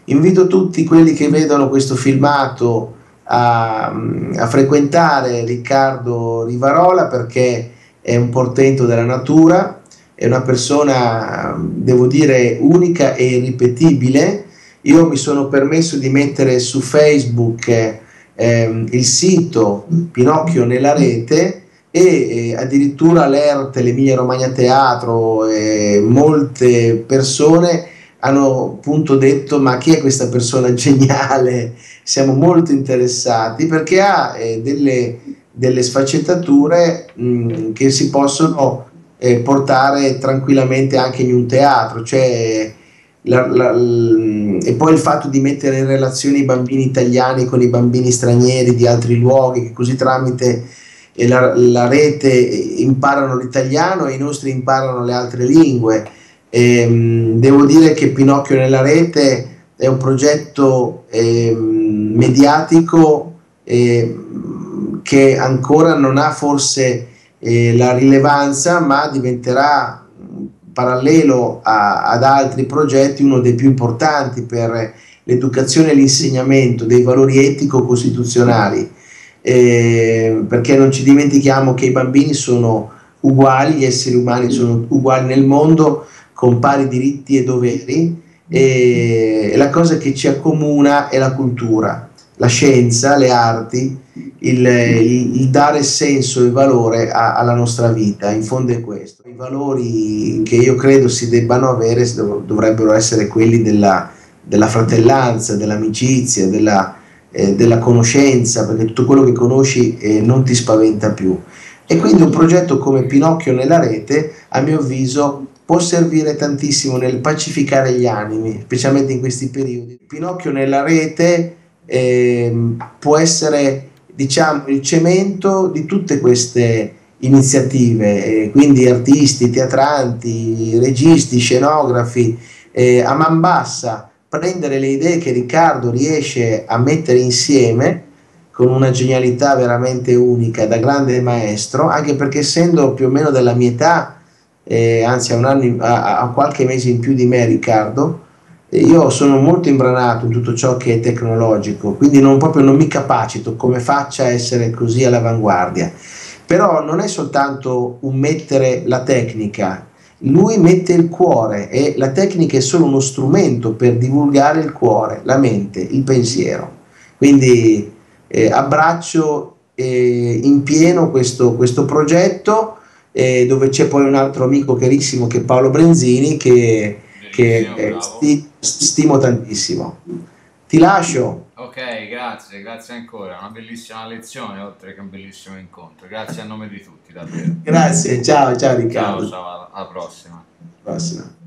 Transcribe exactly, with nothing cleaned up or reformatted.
Invito tutti quelli che vedono questo filmato a, a frequentare Riccardo Rivarola, perché è un portento della natura, è una persona, devo dire, unica e irripetibile. Io mi sono permesso di mettere su Facebook eh, ehm, il sito Pinocchio nella rete, e eh, addirittura l'E R T, l'Emilia Romagna Teatro, e molte persone hanno appunto detto: ma chi è questa persona geniale? Siamo molto interessati, perché ha eh, delle, delle sfaccettature mh, che si possono eh, portare tranquillamente anche in un teatro, cioè la, la, l- e poi il fatto di mettere in relazione i bambini italiani con i bambini stranieri di altri luoghi, che così tramite eh, la, la rete imparano l'italiano e i nostri imparano le altre lingue. Ehm, devo dire che Pinocchio nella rete è un progetto ehm, mediatico ehm, che ancora non ha forse eh, la rilevanza, ma diventerà parallelo a, ad altri progetti uno dei più importanti per l'educazione e l'insegnamento dei valori etico-costituzionali, eh, perché non ci dimentichiamo che i bambini sono uguali, gli esseri umani sono uguali nel mondo, con pari diritti e doveri, e la cosa che ci accomuna è la cultura, la scienza, le arti, il, il, il dare senso e valore a, alla nostra vita. In fondo è questo. I valori che io credo si debbano avere dovrebbero essere quelli della, della fratellanza, dell'amicizia, della, eh, della conoscenza, perché tutto quello che conosci eh, non ti spaventa più. E quindi un progetto come Pinocchio nella rete, a mio avviso, può servire tantissimo nel pacificare gli animi, specialmente in questi periodi. Pinocchio nella rete eh, può essere, diciamo, il cemento di tutte queste iniziative, eh, quindi artisti, teatranti, registi, scenografi, eh, a man bassa, prendere le idee che Riccardo riesce a mettere insieme con una genialità veramente unica, da grande maestro, anche perché essendo più o meno della mia età, eh, anzi a, un anno in, a, a qualche mese in più di me Riccardo, eh, io sono molto imbranato in tutto ciò che è tecnologico, quindi non, proprio non mi capacito come faccia a essere così all'avanguardia. Però non è soltanto un mettere la tecnica, lui mette il cuore, e la tecnica è solo uno strumento per divulgare il cuore, la mente, il pensiero. Quindi eh, abbraccio eh, in pieno questo, questo progetto, eh, dove c'è poi un altro amico carissimo che è Paolo Brenzini, che, che eh, sti, stimo tantissimo. Ti lascio. Ok, grazie, grazie ancora, una bellissima lezione oltre che un bellissimo incontro. Grazie a nome di tutti, davvero. Grazie, ciao, ciao Ciao, Riccardo. ciao, alla alla prossima. Prossima.